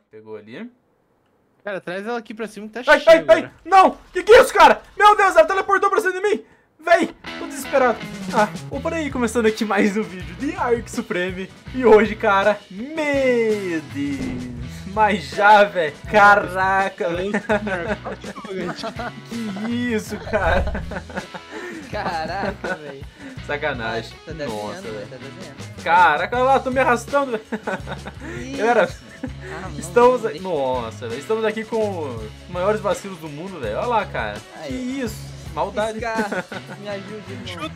Pegou ali. Cara, traz ela aqui pra cima que tá Ai, cheio ai, ai! agora. Não! Que é isso, cara? Meu Deus, ela teleportou pra cima de mim! Véi, tô desesperado. Por aí, começando aqui mais um vídeo de Ark Supreme. E hoje, cara, meu Deus. Mas já, velho. Caraca, velho. Que isso, cara. Caraca, velho. Sacanagem. Tá desenhando, Nossa, velho. velho. Tá desenhando. Caraca, olha lá, tô me arrastando, velho. Galera, Não, estamos não, aqui. Nossa, velho. Estamos aqui com os maiores vacilos do mundo, velho. Olha lá, cara. Aí. Que isso? Maldade. Cara, me ajude, irmão.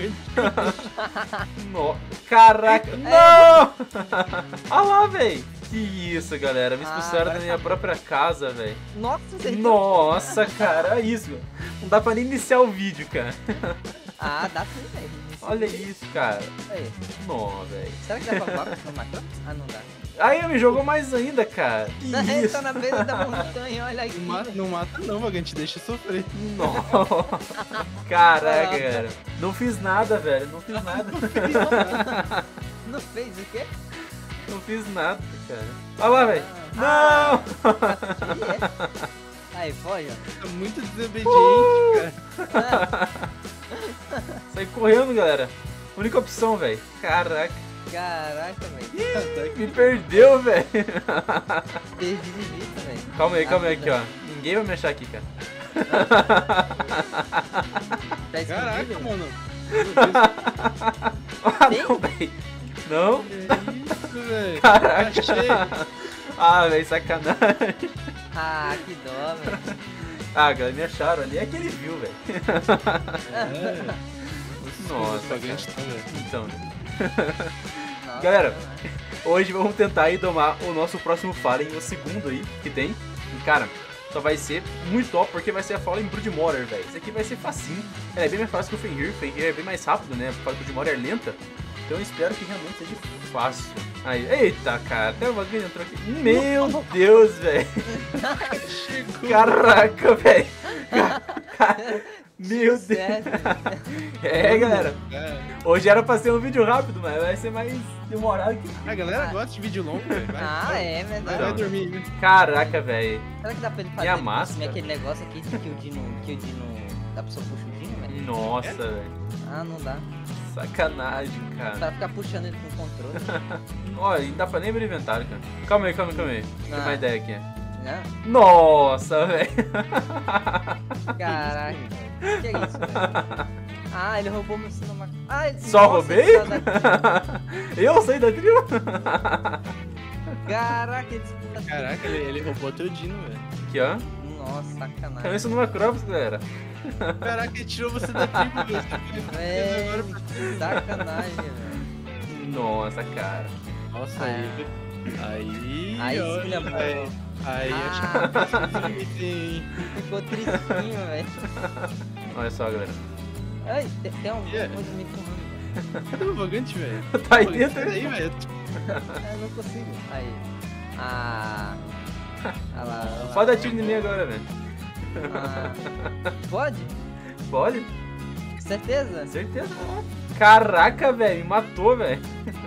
No... Caraca, não! Olha lá, velho. Que isso, galera. Me expulsaram da minha própria casa, velho. Nossa, você... Nossa, cara, olha isso. Não dá pra nem iniciar o vídeo, cara. Ah, dá sim, velho. Olha isso, cara. Aí. Nó, velho. Será que dá pra voar no Macron? Ah, não dá. Aí me jogou mais ainda, cara. Que Ele isso? tá na beira da montanha, olha aqui. Não mata não, Vagante, deixa eu sofrer. Nossa. Caraca, cara. Não fiz nada, velho. Não fiz nada. Não fez o quê? Não fiz nada, cara. Olha lá, velho. Ah. Não! Aí, foge, ó. Tá muito desobediente, cara. Sai correndo, galera. Única opção, velho. Caraca. Caraca, velho. Me perdeu, velho. Perdi de vista, velho. Calma aí aqui, ó. Ninguém vai me achar aqui, cara. Tá escondido, Caraca, velho? mano. Não, velho. Não. Que isso, velho. Caraca. Achei. Velho, sacanagem. Ah, que dó, velho. Galera, me acharam ali. É que ele viu, velho. Nossa, Vagante tá, velho. Então, né? Nossa, Galera, né? hoje vamos tentar aí domar o nosso próximo Fallen, o segundo aí que tem. E, cara, só vai ser muito top porque vai ser a Fallen Broodmother, velho. Isso aqui vai ser facinho. Ela é bem mais fácil que o Fenrir. O Fenrir é bem mais rápido, né? Porque a Broodmother é lenta. Então eu espero que realmente seja fácil. Aí, eita, cara, até o bagulho entrou aqui. Meu Deus, velho. Chegou. Caraca, velho. Meu Deus. Certo, Galera. É. Hoje era pra ser um vídeo rápido, mas vai ser mais demorado que... A galera gosta de vídeo longo, velho. É verdade. Vai dormir, né? Caraca, velho. Será que dá pra ele E fazer a máscara? aquele negócio aqui que o Dino... Dá pra pessoa puxar o Dino, velho? Nossa, velho. Ah, não dá. Sacanagem, cara. Pra ficar puxando ele com o controle. Olha, não dá pra nem abrir o inventário, cara. Calma aí. Tem uma ideia aqui. Né? Nossa, velho. Caraca. Que é isso, velho? Ah, ele roubou meu cinema. Ah, ele... Só Nossa, roubei? ele saiu da- Eu saí da trio? Caraca, ele disputa. Caraca, ele roubou teu Dino, velho. Aqui, ó. Nossa, Então sacanagem. isso não é Crops, galera. Caraca, ele tirou você da tribo, velho. Véi, sacanagem, velho. Nossa, cara. Nossa, Ah, aí. Aí. Aí olha, sim, amor. Aí, Ah. acho que eu sim. Ficou tristinho, velho. Olha só, galera. Ai, tem alguma Yeah. coisa me empurrando, Cadê o Vagante, velho? Tá aí Pô, dentro, sai daí, velho. Eu não consigo. Aí. Ah. Olha lá. Pode dar tiro em mim agora, velho. Ah. Pode? Pode? Certeza? Certeza. Caraca, velho. Me matou, velho.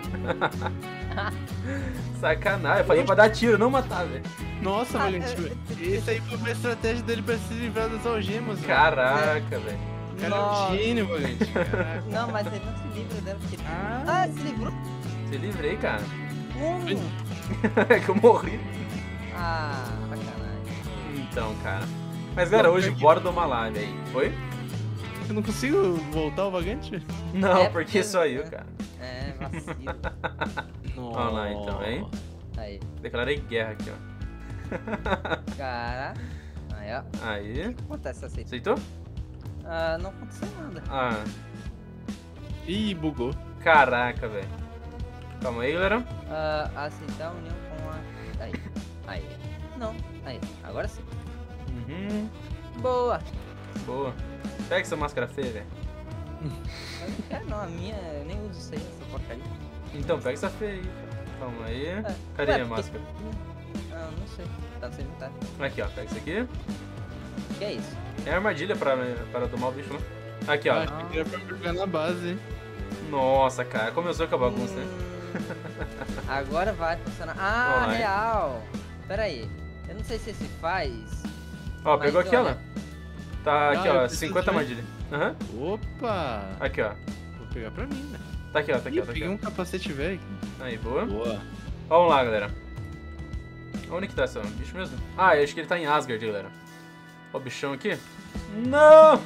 Sacanagem. Eu falei pra dar tiro, não matar, velho. Nossa, Ah, Vagante, velho. Esse aí foi uma estratégia dele pra se livrar das algemas, velho. Caraca, velho. O cara é um gênio, Vagante. Caraca. Não, mas ele não se livra dela porque. Ah. Se livrou? Se livrei, cara. Como? É que eu morri. Ah, sacanagem. Então, cara. Mas, galera, hoje bora domar lá, velho. Foi? Eu não consigo voltar o Vagante, velho? Não, É porque só eu, cara. É, vacilo. Vamos lá, então, hein? Aí. Declarei guerra aqui, ó. Cara. Aí, ó. Aí. Acontece assim. Aceitou? Ah, não aconteceu nada. Ah, Ih, bugou. caraca, velho. Calma aí, galera. Ah, aceitar a união com a. Aí. Aí. Não. Aí. Agora sim. Uhum. Boa. Boa. Pega essa máscara feia, velho. Eu não quero não, a minha. Eu nem uso isso aí, essa porcaria. Então, pega essa feia aí. Calma aí. Cadê Ué, a porque- máscara? Ah, não sei. Tá no seu inventário. Aqui, ó. Pega isso aqui. O que é isso? É armadilha para tomar o bicho, né? Aqui, ó. Acho que era pra jogar na base, hein? Nossa, cara. Começou com a bagunça, né? Agora vai funcionar. Ah, Vai. real. Pera aí. Eu não sei se esse faz. Ó, Mas pegou aqui, ó. olha. Tá aqui, Ah, eu ó, preciso 50 ver. armadilha. Aham. Opa! Aqui, ó. Vou pegar pra mim, né? Tá aqui, ó, tá aqui, Ih, ó. Tá aqui, peguei ó. um capacete velho. Aí, boa. Boa. Vamos lá, galera. Onde que tá esse bicho mesmo? Ah, eu acho que ele tá em Asgard, galera. Ó o bichão aqui. Não!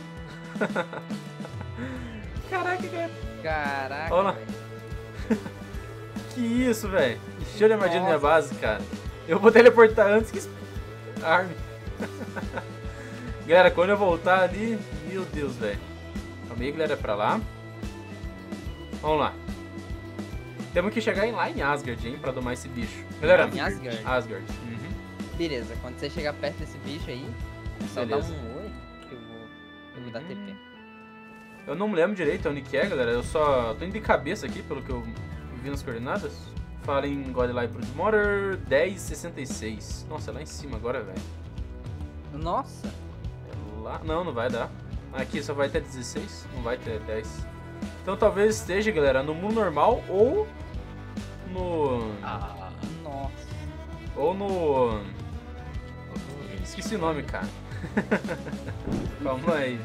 Caraca, cara. Caraca. Olha lá. velho. Que isso, velho. Cheio de armadilha na minha Nossa. base, cara. Eu vou teleportar antes que... Arme. Galera, quando eu voltar ali... Meu Deus, velho. Calma aí, galera, pra lá. Vamos lá. Temos que chegar lá em Asgard, hein, pra domar esse bicho. Galera, Em Asgard? Asgard. Uhum. Beleza, quando você chegar perto desse bicho aí, só dá Beleza. um oi que eu vou dar TP. Eu não me lembro direito onde que é, galera. Eu só tô indo de cabeça aqui, pelo que eu vi nas coordenadas. Fala em Godlike Broodmother 1066. Nossa, é lá em cima agora, velho. Nossa! É lá... Não, não vai dar. Aqui só vai ter 16, não vai ter 10. Então talvez esteja, galera, no mundo normal ou no... Ah. Nossa! Ou no... Esqueci o nome, cara. Calma aí.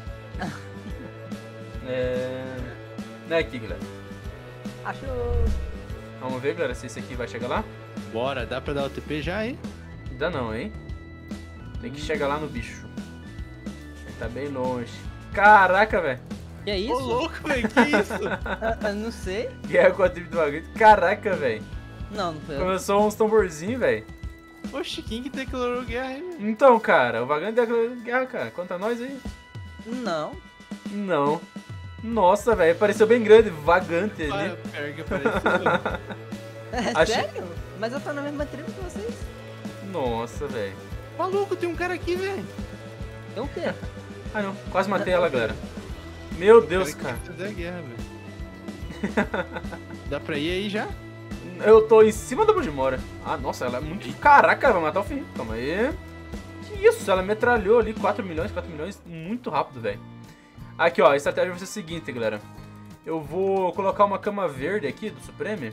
Não é aqui, galera. Achou! Vamos ver, galera, se esse aqui vai chegar lá. Bora, dá pra dar o TP já, hein? Ainda não, hein? Tem que chegar lá no bicho. Ele tá bem longe. Caraca, velho. Que é isso? Ô, louco, velho, que isso? Eu não sei. Guerra com a tribo do bagulho. Caraca, velho. Não, não foi eu. Começou uns tamborzinhos, velho. Oxi, quem que declarou guerra aí, velho? Então, cara, o Vagante da guerra, cara. Conta nós aí. Não. Não. Nossa, velho. Pareceu bem grande. Vagante Para, ali. pior que apareceu. É Achei- sério? Mas eu tô na mesma tribo que vocês. Nossa, velho. Maluco, tem um cara aqui, velho. Então o quê? Ah, não. Quase matei ela, galera. Meu Deus, Tem cara. que fazer a guerra, velho. Dá pra ir aí já? Eu tô em cima da Budimora. Ah, nossa, ela é muito... Caraca, ela vai matar o fim. Calma aí. Que isso? Ela metralhou ali 4 milhões muito rápido, velho. Aqui, ó, a estratégia vai ser a seguinte, galera. Eu vou colocar uma cama verde aqui do Supreme.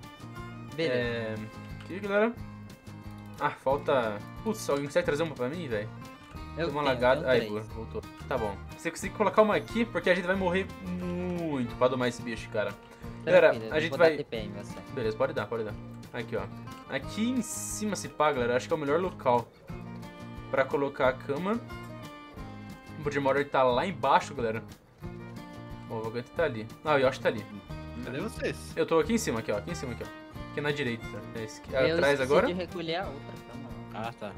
Beleza. Aqui, galera. Ah, falta... Putz, alguém consegue trazer uma pra mim, velho? Eu Deu uma tenho, lagada. tenho Aí, três. boa, voltou. Tá bom. Você consegue colocar uma aqui, porque a gente vai morrer muito pra domar esse bicho, cara. Galera, Tranquilo, a eu gente vou vai... dar TP em você. Beleza, pode dar, pode dar. Aqui, ó. Aqui em cima, se pá, galera, acho que é o melhor local pra colocar a cama. O Budimora tá lá embaixo, galera. Ó, o Vagante tá ali. Ah, o Yoshi tá ali. Cadê vocês? Eu tô aqui em cima, aqui, ó. Aqui em cima, aqui, ó. Aqui na direita. É esse aqui. Eu Atrás esqueci agora. de recolher a outra cama. Ah, tá.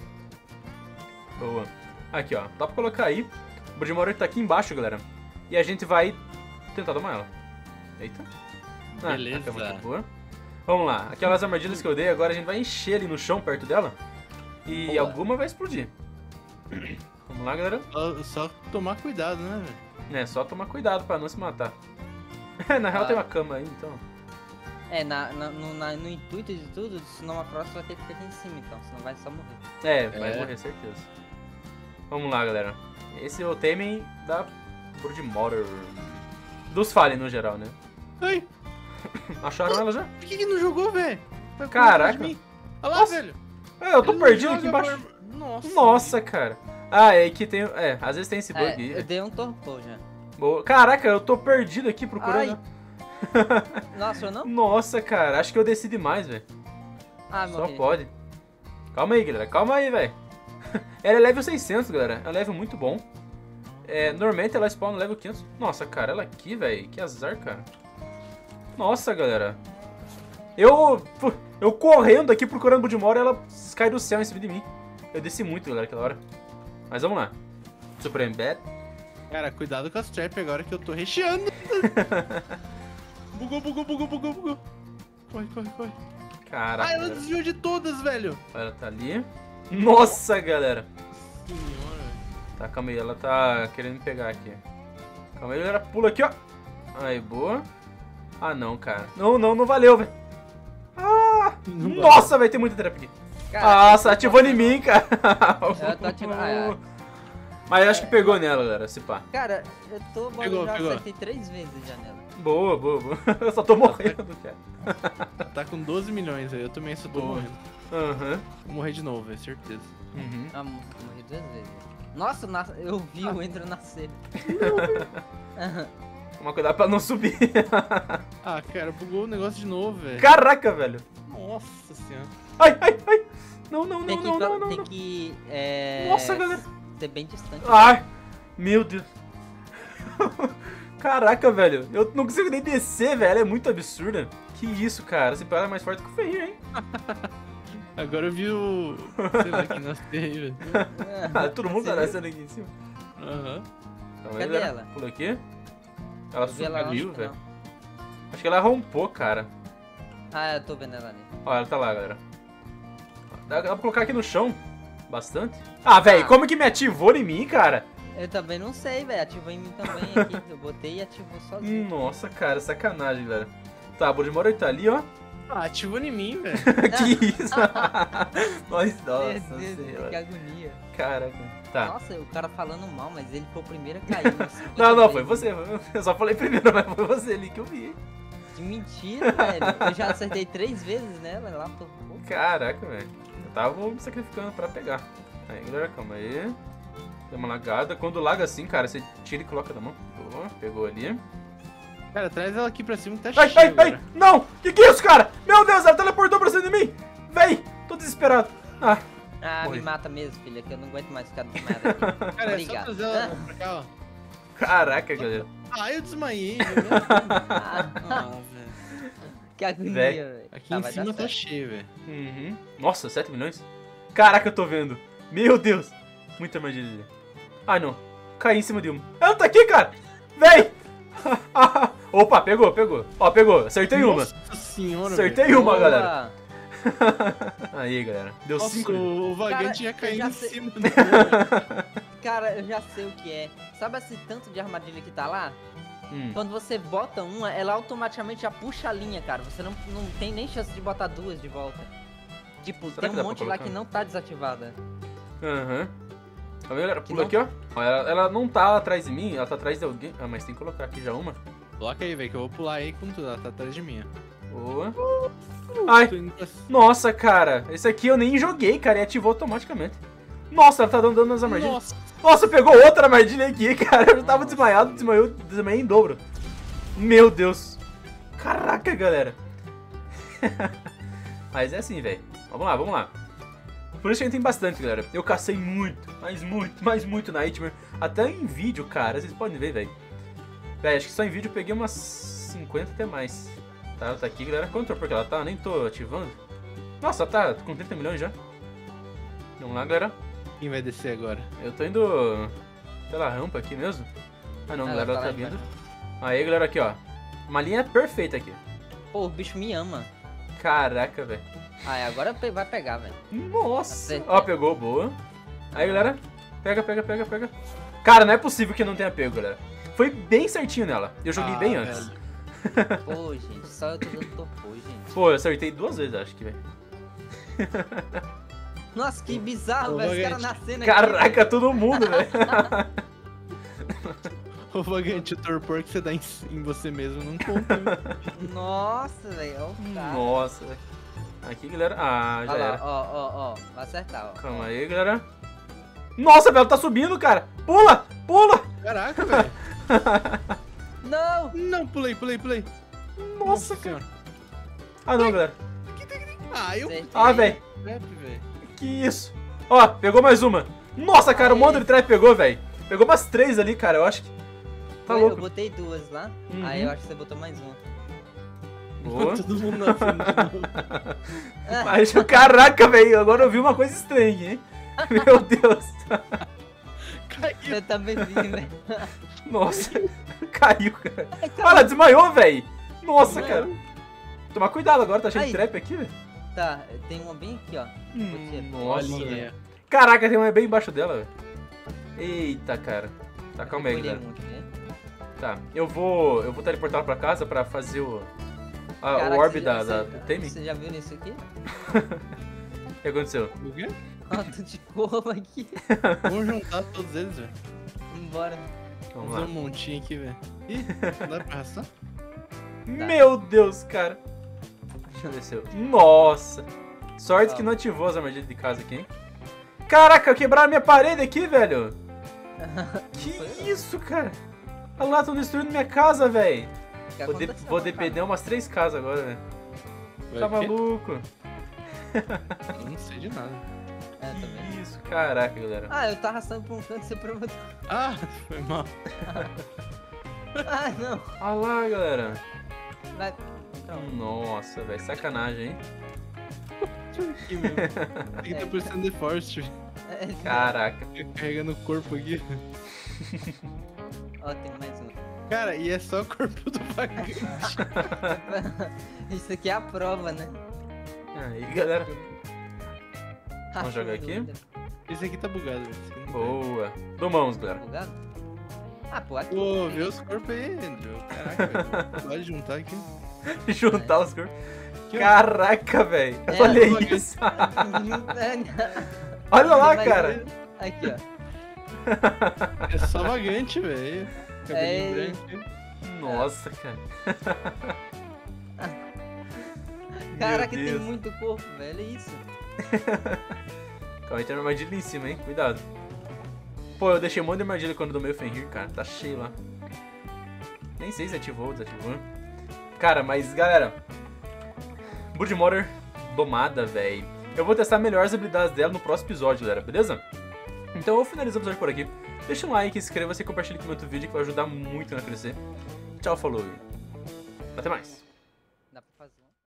Boa. Aqui, ó. Dá pra colocar aí. O Budimora tá aqui embaixo, galera. E a gente vai tentar domar ela. Eita. Ah, Beleza. a cama tá boa. Vamos lá. Aquelas armadilhas que eu dei, agora a gente vai encher ali no chão, perto dela. E Boa. alguma vai explodir. Vamos lá, galera. Só tomar cuidado, né, velho? É, só tomar cuidado pra não se matar. Na real Ah. tem uma cama aí, então. É, no intuito de tudo, senão a próxima vai ter que ficar aqui em cima, então, senão vai só morrer. É, vai É. morrer, certeza. Vamos lá, galera. Esse é o Temen da Broodmother. Dos Fallen no geral, né? Ai, Acharam ela já? por que não jogou, velho? Tá com Caraca. medo de mim. Olha lá, Nossa. velho. É, eu tô Ele não perdido joga aqui embaixo. por- Nossa. Nossa, cara. Ah, é que tem... É, às vezes tem esse bug É, aí. eu dei um torpor já. Boa. Caraca, eu tô perdido aqui procurando. Nossa, eu não? Nossa, cara, acho que eu desci demais, velho. Ah, Só morri. pode. Calma aí, galera. Calma aí, velho. Ela é level 600, galera. É um level muito bom. É, normalmente ela spawna no level 500. Nossa, cara, ela aqui, velho. Que azar, cara. Nossa, galera. Eu correndo aqui procurando Budimora e ela cai do céu em cima de mim. Eu desci muito, galera, aquela hora. Mas vamos lá. Supreme Bad. Cara, cuidado com as trap agora que eu tô recheando. Bugou. Corre. Caraca, Ah, ela galera. desviou de todas, velho. Ela tá ali. Nossa, galera. Senhora. Tá, calma aí, ela tá querendo me pegar aqui. Calma aí, galera, pula aqui, ó. Aí, boa. Ah, não, cara. Não valeu, velho. Ah, Não nossa, velho, tem muita trap aqui. Cara, Nossa, ativou em mim, cara. Eu tô ativando. Mas eu acho que pegou nela, galera, se pá. Cara, eu tô Pegou. já acertei 3 vezes já nela. Boa. Eu só tô morrendo, cara. Tá com 12 milhões aí, eu também só tô Boa. morrendo. Aham. Vou morrer de novo, velho, certeza. Uhum. Ah, morri 2 vezes. Nossa, eu vi o Ender nascer. Toma cuidado pra não subir. Ah, cara, bugou o negócio de novo, velho. Caraca, velho. Nossa senhora. Ai, ai, ai. Não, não, Tem não, que, não, não, não. tem não. que Nossa, galera. ser bem distante. Ai, meu Deus. Caraca, velho. Eu não consigo nem descer, velho. Ela é muito absurda. Que isso, cara. Esse cara é mais forte que o Ferreira, hein? Agora eu vi o... sei lá quem nasceu aí, velho. Ah, todo mundo tá Você nascendo aqui em cima. Aham. Então, Cadê galera, ela? Pula aqui. Ela Eu vi ela subiu, longe, velho. não. Acho que ela rompou, cara. Ah, eu tô vendo ela ali. Ó, ela tá lá, galera. Dá pra colocar aqui no chão. Bastante. Ah, velho, Ah. como que me ativou em mim, cara? Eu também não sei, velho. Ativou em mim também aqui. Eu botei e ativou sozinho. Nossa, cara, sacanagem, galera. Tá, a Bodimora tá ali, ó. Ah, ativou em mim, velho. Que isso? Nossa, Meu nossa Deus, que senhora. agonia. Caraca. Tá. Nossa, o cara falando mal, mas ele foi o primeiro a cair. Não, não, foi você. Eu só falei primeiro, mas foi você ali que eu vi. De mentira, velho. Eu já acertei 3 vezes nela, ela tocou. Caraca, velho. Eu tava me sacrificando pra pegar. Aí, galera, calma aí. Deu uma lagada. Quando laga assim, cara, você tira e coloca na mão. Boa, pegou ali. Cara, traz ela aqui pra cima que tá Ai, cheio ai, ai! agora. Não! Que é isso, cara? Meu Deus, ela teleportou pra cima de mim! Véi! Tô desesperado. Ah, Ah, Morri. me mata mesmo, filha, que eu não aguento mais ficar desmaiado aqui. Cara, é só Obrigado. trazer ela pra cá, ó. caraca, galera. Ah, eu desmaiei, velho. Ah, Ah, velho. que agonia, Véi. velho. Aqui Tá, em vai dar cima tá certo. cheio, velho. Uhum. Nossa, 7 milhões? Caraca, eu tô vendo. Meu Deus. Muita armadilha. Ai, não. Caí em cima de uma. Ela tá aqui, cara. Vem. Opa, pegou, pegou. Ó, pegou. Acertei uma. Nossa senhora, Acertei uma, Boa. galera. Aí, galera. Deu Nossa, 5. o vagante Cara, já eu caiu já em sei. cima do Cara, eu já sei o que é. Sabe esse tanto de armadilha que tá lá? Quando você bota uma, ela automaticamente já puxa a linha, cara. Você não tem nem chance de botar 2 de volta. Tipo, Será tem que dá um pra monte lá colocar? que não tá desativada. Aham. Tá vendo, galera? Pula não- aqui, ó. Ó, ela não tá atrás de mim, ela tá atrás de alguém. Ah, mas tem que colocar aqui já uma. Coloca aí, velho, que eu vou pular aí com tudo. Ela tá atrás de mim, ó. Boa. Ai, Tô indo pra... nossa, cara. Esse aqui eu nem joguei, cara, e ativou automaticamente. Nossa, ela tá dando dano nas armadilhas. Nossa, Nossa, pegou outra armadilha aqui, cara. Eu já tava Nossa. desmaiado, desmaiei em dobro. Meu Deus. Caraca, galera. Mas é assim, velho. Vamos lá, vamos lá. Por isso que a gente tem bastante, galera. Eu cacei muito, mas muito Nightmare. Até em vídeo, cara. Vocês podem ver, velho. Véi, acho que só em vídeo eu peguei umas 50 até mais. Tá, ela tá aqui, galera. Quanto porque ela tá? Nem tô ativando. Nossa, ela tá com 30 milhões já. Vamos lá, galera. quem vai descer agora? Eu tô indo pela rampa aqui mesmo. Ah não, Ah, galera, ela tá tá lá vindo. embaixo. Aí, galera, aqui, ó. Uma linha perfeita aqui. Pô, o bicho me ama. Caraca, velho. Ah, agora vai pegar, velho. Nossa. Acertei. Ó, pegou, boa. Aí, galera. Pega. Cara, não é possível que não tenha pego, galera. Foi bem certinho nela. Eu joguei bem antes. velho. Pô, gente, só eu tô dando topo, gente. Pô, eu acertei 2 vezes, acho que, velho. Nossa, que bizarro, Ô, velho. Os caras Vagante. nascendo aqui. Caraca, todo mundo, velho. Ô, vagante, o torpor que você dá em você mesmo não conta. Hein? Nossa, velho. Ó, o cara. Nossa, velho. Aqui, galera. Ah, já Olha lá, era. ó. Vai acertar, ó. Calma aí, galera. Nossa, velho, tá subindo, cara. Pula. Caraca, velho. Não! Não, pulei. Nossa, cara. senhora. Ah, não, galera. Ah, eu... Acertei. Ah, velho. Trap, velho. Que isso? Ó, pegou mais uma. Nossa, cara, o Mondre Trap pegou, velho. Pegou umas 3 ali, cara, eu acho que... Tá Eu louco. botei 2 lá. Uhum. Aí eu acho que você botou mais uma. Boa. Todo mundo na frente de novo. Mas, caraca, velho, agora eu vi uma coisa estranha, hein? Meu Deus. Caiu. Eu também vi, velho. Nossa, caiu, cara. Ai, Olha, ela desmaiou, velho. Nossa, Não. cara. Tomar cuidado agora, tá cheio de Ai. trap aqui, velho. Tá, tem uma bem aqui, ó. Nossa, Olha. velho. Caraca, tem uma bem embaixo dela, velho. Eita, cara. Tá, calma aí, Recolhi galera. muito, né? Tá, eu vou teleportar ela pra casa pra fazer o Caraca, orb você- da você- Temi. Você já viu nisso aqui? O que aconteceu? O quê? Ó, tô de corvo aqui. Vamos juntar todos eles, velho. Embora. Vamos Fazer lá. um montinho aqui, velho. Ih, não dá pra arrastar? Meu Deus, cara. Desceu. Nossa. Sorte que não ativou as armadilhas de casa aqui, hein? Caraca, quebraram minha parede aqui, velho. Que isso, cara? Olha lá, estão destruindo minha casa, velho. Vou depender umas 3 casas agora, velho. Tá maluco? Eu não sei de nada. Que isso, caraca, galera. Eu tava arrastando pra um canto e você promoveu. Ah, foi mal. Não. Olha lá, galera. Vai. Então. Nossa, velho, sacanagem, hein? Aqui mesmo. Aqui tá parecendo The Forestry. Caraca. Carregando o corpo aqui. Ó, tem mais um. Cara, e é só o corpo do vagante. Isso aqui é a prova, né? Aí, galera. Vamos jogar aqui? Esse aqui tá bugado, velho. Boa. Dou mãos, galera. Bugado? Pô, aqui. Pô, vê os corpos aí, Andrew. Caraca, velho. Pode juntar aqui. Juntar os corpos. Aqui, ó. Caraca, velho. Olha isso. Olha lá, cara. Aqui, ó. É só vagante, velho. Cabelinho branco. Nossa, cara. Caraca, tem muito corpo, velho. É isso. Calma aí, tem uma armadilha em cima, hein? Cuidado. Pô, eu deixei um monte de armadilha quando do meu Fenrir, cara. Tá cheio lá. Nem sei se ativou ou desativou. Cara, mas galera, Broodmother domada, velho. Eu vou testar melhor as habilidades dela no próximo episódio, galera, beleza? Então eu finalizo o episódio por aqui. Deixa um like, inscreva-se e compartilhe com o outro vídeo que vai ajudar muito a crescer. Tchau, falou. Até mais.